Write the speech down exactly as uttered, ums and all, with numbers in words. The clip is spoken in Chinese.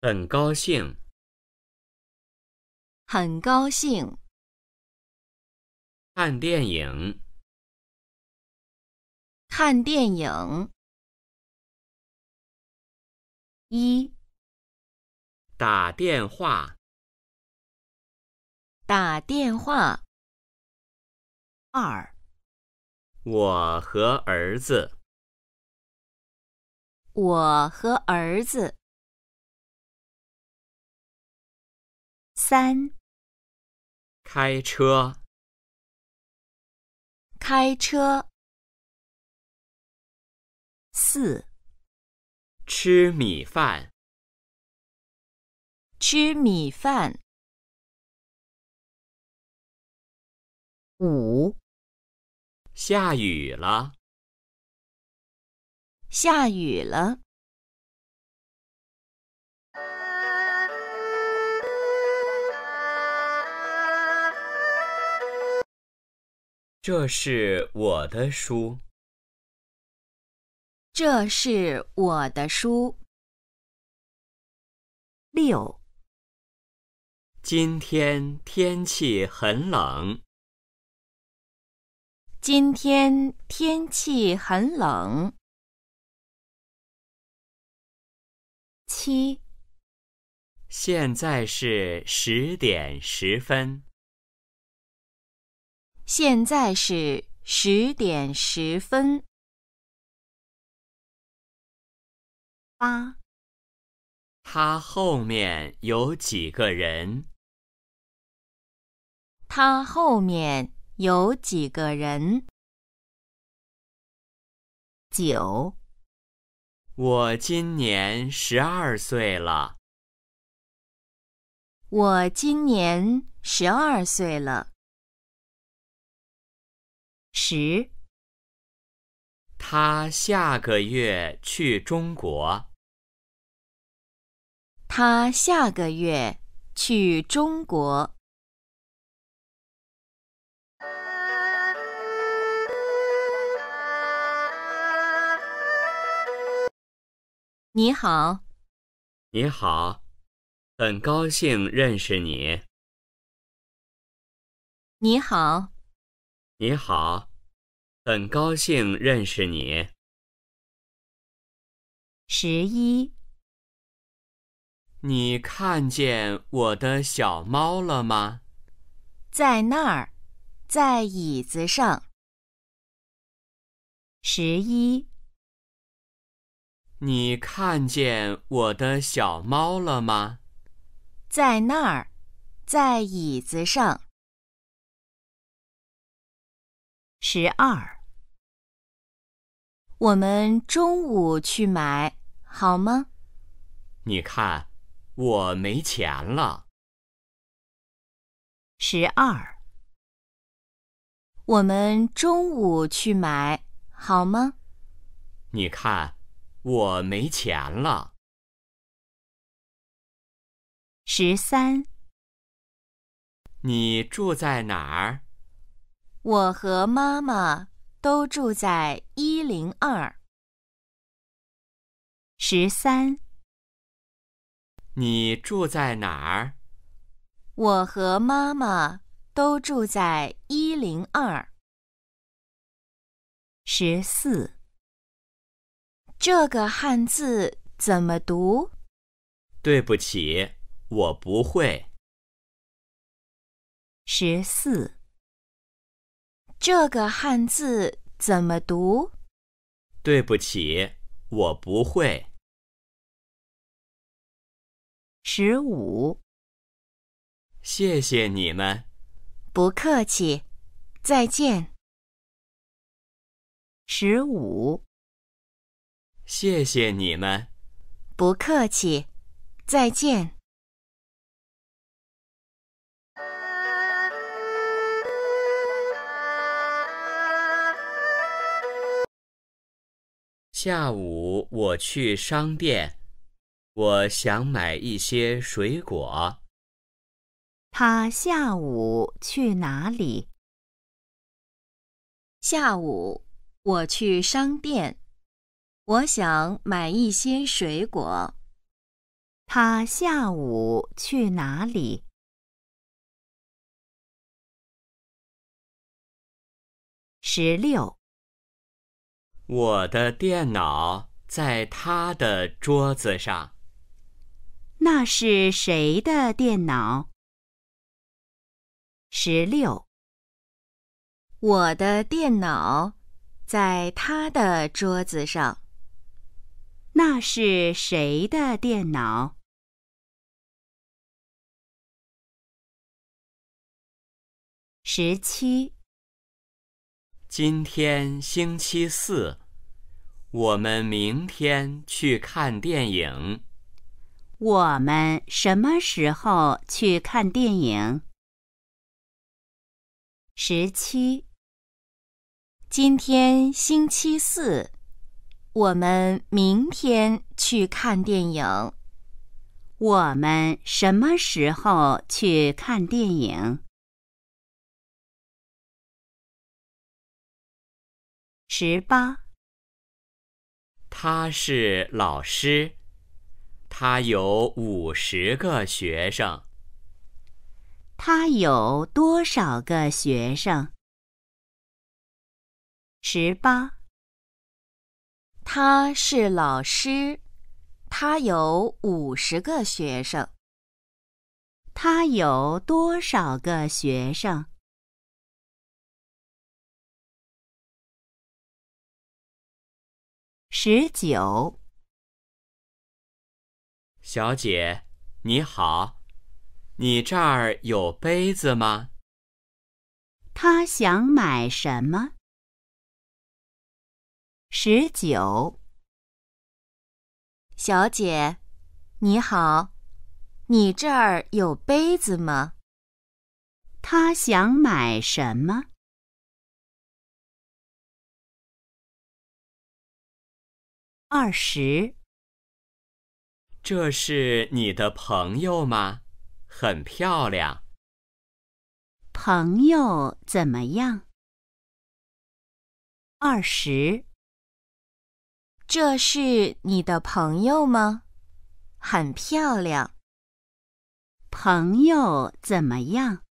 很高兴。 很高兴。 看电影。 看电影。一。 打电话。 打电话。二。 我和儿子。 我和儿子。三。 开车。 开车。四。 吃米饭。 吃米饭。五。 下雨了。 下雨了。 这是我的书。 这是我的书。六。 今天天气很冷。 今天天气很冷。七。 现在是十点十分。 现在是十点十分。八。 他后面有几个人？ 他后面有几个人？九。 我今年十二岁了。 我今年十二岁了。十。 他下个月去中国。 他下个月去中国。你好。 你好，很高兴认识你。 你好。 你好，很高兴认识你。 十一。 你看见我的小猫了吗？ 在那儿，在椅子上。十一。 你看见我的小猫了吗？ 在那儿，在椅子上。十二。我们中午去买，好吗？ 你看，我没钱了。 十二。我们中午去买，好吗？ 你看，我没钱了。 十三。 你住在哪儿？ 我和妈妈都住在一零二。十三。 你住在哪儿？ 我和妈妈都住在一零二。十四。这个汉字怎么读？ 对不起，我不会。 十四。这个汉字怎么读？ 对不起，我不会。 十五。 谢谢你们。 不客气，再见。十五。 谢谢你们。 不客气，再见。 下午我去商店，我想买一些水果。 他下午去哪里？下午我去商店，我想买一些水果。 他下午去哪里？十六。 我的电脑在他的桌子上。 那是谁的电脑？十六。我的电脑在他的桌子上。那是谁的电脑？十七。 今天星期四，我们明天去看电影。 我们什么时候去看电影？十七。今天星期四，我们明天去看电影。我们什么时候去看电影？十八。 他是老师，他有五十个学生。 他有多少个学生？十八。他是老师，他有五十个学生。他有多少个学生？十九。 小姐，你好，你这儿有杯子吗？ 他想买什么？十九。小姐，你好，你这儿有杯子吗？他想买什么？二十。 这是你的朋友吗？很漂亮。 朋友怎么样？二十。这是你的朋友吗？很漂亮。朋友怎么样？